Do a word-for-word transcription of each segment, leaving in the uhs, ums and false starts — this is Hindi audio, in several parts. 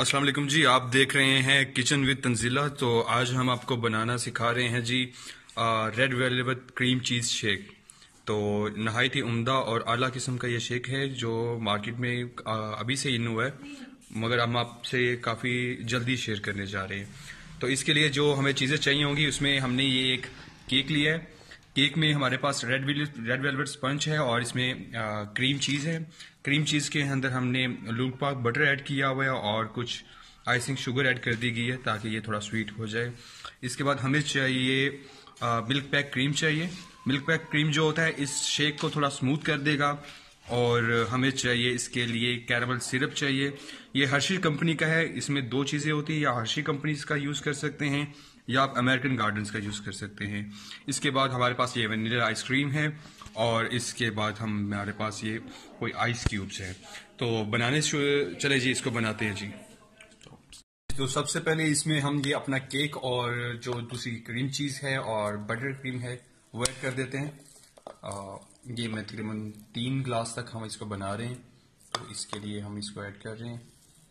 अस्सलाम वालेकुम जी। आप देख रहे हैं किचन विद तंजीला। तो आज हम आपको बनाना सिखा रहे हैं जी red velvet cream cheese shake. तो नहायत ही उम्दा और आला किस्म का ये शेक है जो मार्केट में आ, अभी से इन हुआ है, मगर हम आपसे काफ़ी जल्दी शेयर करने जा रहे हैं। तो इसके लिए जो हमें चीज़ें चाहिए होंगी उसमें हमने ये एक केक लिया है। केक में हमारे पास रेड रेड वेलवेट स्पंज है और इसमें आ, क्रीम चीज़ है। क्रीम चीज़ के अंदर हमने लूक पाक बटर ऐड किया हुआ है और कुछ आइसिंग शुगर ऐड कर दी गई है ताकि ये थोड़ा स्वीट हो जाए। इसके बाद हमें चाहिए आ, मिल्क पैक क्रीम चाहिए। मिल्क पैक क्रीम जो होता है इस शेक को थोड़ा स्मूथ कर देगा। और हमें चाहिए इसके लिए कैरामल सिरप चाहिए। ये हर्शी कंपनी का है। इसमें दो चीज़ें होती हैं, या हर्शी कंपनी का यूज़ कर सकते हैं या आप अमेरिकन गार्डन्स का यूज़ कर सकते हैं। इसके बाद हमारे पास ये वनीला आइसक्रीम है और इसके बाद हम हमारे पास ये कोई आइस क्यूब्स है। तो बनाने से चले जी, इसको बनाते हैं जी। तो सबसे पहले इसमें हम ये अपना केक और जो दूसरी क्रीम चीज़ है और बटर क्रीम है वो ऐड कर देते हैं। आ, ये मैं तकरीबन तीन ग्लास तक हम इसको बना रहे हैं, तो इसके लिए हम इसको ऐड कर रहे हैं।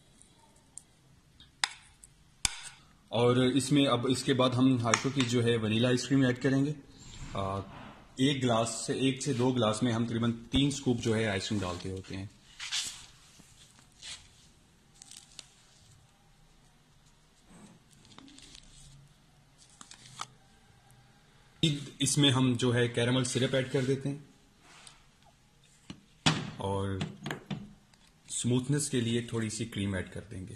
और इसमें अब इसके बाद हम हाइको की जो है वनीला आइसक्रीम ऐड करेंगे। आ, एक गिलास से एक से दो गिलास में हम तकरीबन तीन स्कूप जो है आइसक्रीम डालते होते हैं। इसमें हम जो है कैरामल सिरप ऐड कर देते हैं और स्मूथनेस के लिए थोड़ी सी क्रीम ऐड कर देंगे।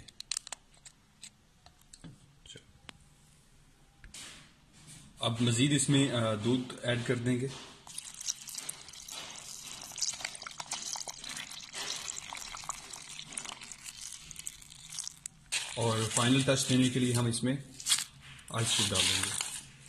अब मजीद इसमें दूध ऐड कर देंगे। और फाइनल टच देने के लिए हम इसमें आइस क्यूब डाल देंगे।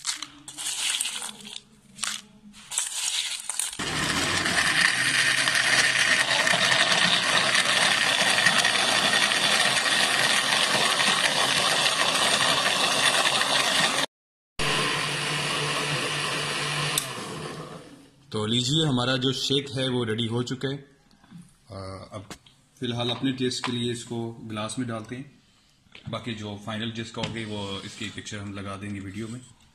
तो लीजिए, हमारा जो शेक है वो रेडी हो चुका है। आ, अब फिलहाल अपने टेस्ट के लिए इसको गिलास में डालते हैं। बाकी जो फाइनल जिसका होगी वो इसकी पिक्चर हम लगा देंगे वीडियो में।